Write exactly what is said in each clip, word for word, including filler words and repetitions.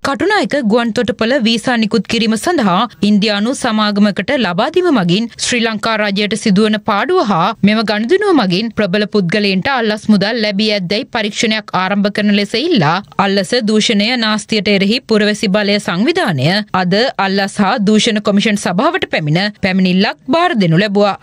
Katunayake ගුවන්තොටුපළ visa නිකුත් කිරීම සඳහා ඉන්දියානු සමාගමකට ලබා දීම මගින් ශ්‍රී ලංකා රජයට සිදුවන පාඩුව හා මෙම ගනුදෙනුව මගින් ප්‍රබල පුද්ගලයන්ට අල්ලස් මුදල් ලැබී ඇද්දැයි පරීක්ෂණයක් ආරම්භ කරන ලෙස ඉල්ලා අල්ලස දූෂණය නාස්තියට එරෙහි පුරවැසි බලය සංවිධානය අද අල්ලස් හා දූෂණ කොමිෂන් සභාවට පැමිණ පැමිණිල්ලක් බාර දෙනු ලැබුවා.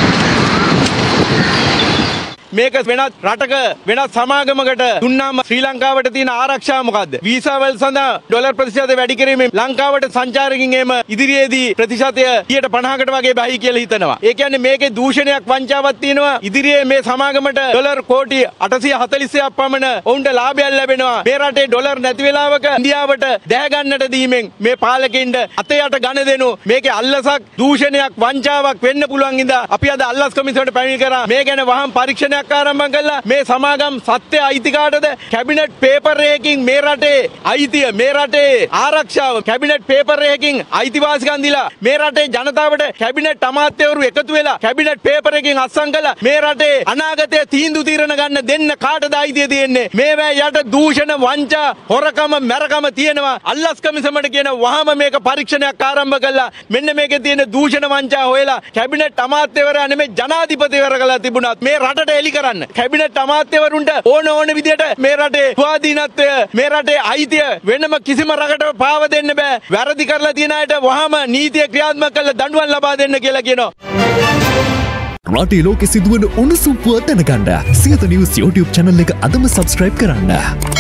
මේක වෙනත් රටක වෙනත් සමාගමකට දුන්නාම ශ්‍රී ලංකාවට තියෙන ආරක්ෂාව මොකද්ද? වීසා වල සඳහා ඩොලර් ප්‍රතිශතය වැඩි කිරීමෙන් ලංකාවට සංචාරකින් එම ඉදිරියේදී ප්‍රතිශතය සියයට පනහකට වගේ බහයි කියලා හිතනවා. ඒ කියන්නේ මේකේ දූෂණයක් වංචාවක් තියෙනවා. ඉදිරියේ මේ සමාගමට ඩොලර් කෝටි අටසිය හතළිසයක් පමණ ඔවුන්ට ලාභයක් ලැබෙනවා. මේ රටේ ඩොලර් නැති වෙලාවක ඉන්දියාවට දැහැ ගන්නට දීමෙන් මේ පාලකයින්ට අතේ යට ගණ දෙනු මේකේ අල්ලසක් දූෂණයක් වංචාවක් වෙන්න පුළුවන් ඉඳා අපි අද අල්ලස් කොමිසමට පැමිණිලි කරා. මේ ගැන වහම් පරීක්ෂණයක් ආරම්භ කළා. මේ සමාගම් සත්‍ය අයිති කාටද? කැබිනට් පේපර් එකකින් මේ රටේ අයිතිය මේ රටේ ආරක්ෂාව කැබිනට් පේපර් එකකින් අයිතිවාසිකම් දීලා මේ රටේ ජනතාවට කැබිනට් අමාත්‍යවරු එකතු වෙලා කැබිනට් පේපර් එකකින් අත්සන් කළා. මේ රටේ අනාගතයේ තීන්දුව తీරන ගන්න දෙන්න කාටද අයිතිය තියෙන්නේ? මේවා යට දූෂණ වංචා හොරකම මැරකම තියෙනවා. අල්ලස් කමිසමට කියන වහම මේක පරීක්ෂණයක් ආරම්භ කළා. මෙන්න මේකේ තියෙන දූෂණ වංචා හොයලා කැබිනට් අමාත්‍යවරයා නෙමෙයි ජනාධිපතිවරයා කළා තිබුණා. මේ රටට එලි කරන්න කැබිනට් අමාත්‍යවරුන්ට ඕන ඕන විදියට මේ රටේ ස්වාධීනත්වය මේ රටේ අයිතිය වෙනම කිසිම රටකට පාව දෙන්න බෑ. වැරදි කරලා තියෙන අයට වහම නීතිය ක්‍රියාත්මක කරලා දඬුවම් ලබා දෙන්න කියලා කියනවා. රටේ ලෝකෙ සිදුවන උණුසුම් පුවත් දැනගන්න සියත නිවුස් YouTube channel එක අදම subscribe කරන්න.